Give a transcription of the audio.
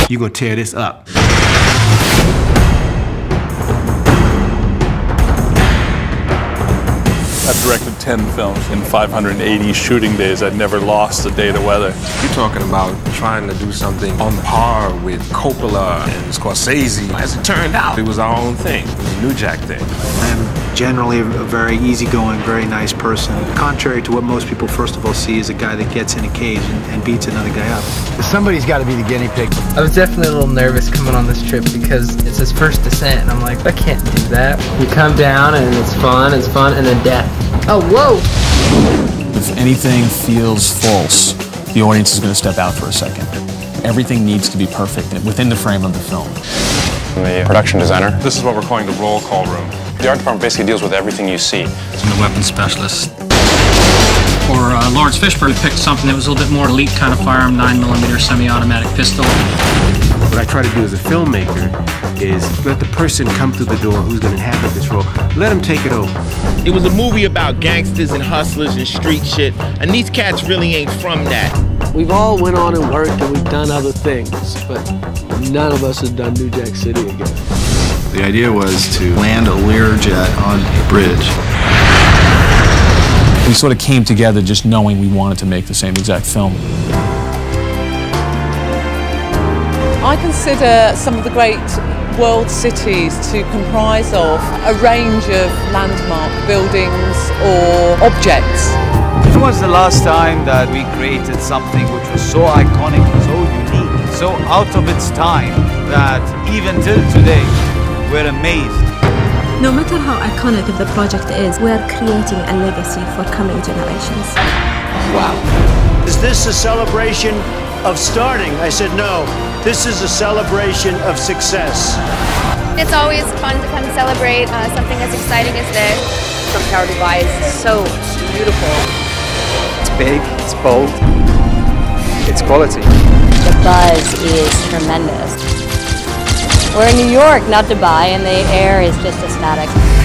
you're gonna tear this up. I've directed 10 films in 580 shooting days. I'd never lost a day to weather. You're talking about trying to do something on par with Coppola and Scorsese. As it turned out, it was our own thing. It was a New Jack thing. I'm generally a very easygoing, very nice person. Contrary to what most people first of all see as a guy that gets in a cage and beats another guy up. Somebody's got to be the guinea pig. I was definitely a little nervous coming on this trip because it's his first descent, and I'm like, I can't do that. You come down and it's fun, and then death. Oh, whoa! If anything feels false, the audience is going to step out for a second. Everything needs to be perfect within the frame of the film. I'm the production designer. This is what we're calling the roll call room. The art department basically deals with everything you see. I'm the weapons specialist. For Lawrence Fishburne, we picked something that was a little bit more elite kind of firearm, 9mm semi-automatic pistol. What I try to do as a filmmaker is let the person come through the door who's going to inhabit this role. Let them take it over. It was a movie about gangsters and hustlers and street shit, and these cats really ain't from that. We've all went on and worked and we've done other things, but none of us have done New Jack City again. The idea was to land a Learjet on a bridge. We sort of came together just knowing we wanted to make the same exact film. I consider some of the great world cities to comprise of a range of landmark buildings or objects. When was the last time that we created something which was so iconic, so unique, so out of its time that even till today we're amazed? No matter how iconic the project is, we're creating a legacy for coming generations. Wow. Is this a celebration of starting? I said no. This is a celebration of success. It's always fun to come celebrate something as exciting as this. Trump Tower Dubai is so beautiful. It's big, it's bold, it's quality. The buzz is tremendous. We're in New York, not Dubai, and the air is just ecstatic.